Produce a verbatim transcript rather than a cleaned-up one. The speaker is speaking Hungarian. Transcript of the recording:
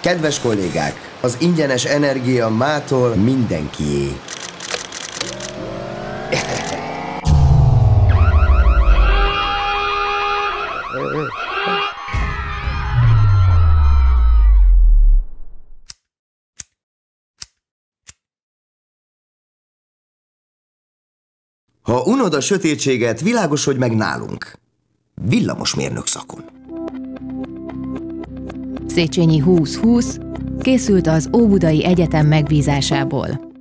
Kedves kollégák, az ingyenes energia mától mindenkié. Ha unod a sötétséget, világosodj meg nálunk. Villamosmérnök szakon. Széchenyi húsz húsz készült az Óbudai Egyetem megbízásából.